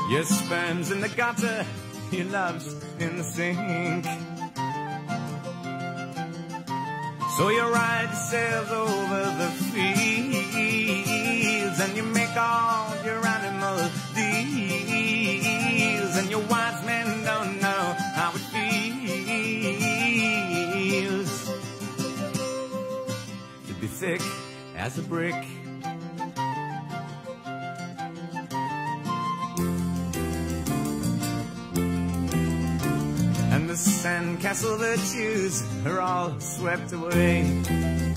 Your sperm's in the gutter, your love's in the sink. So you ride yourselves over the fields, and you make all your animal deals, and your wise men don't know how it feels to be thick as a brick. And the sandcastle virtues are all swept away.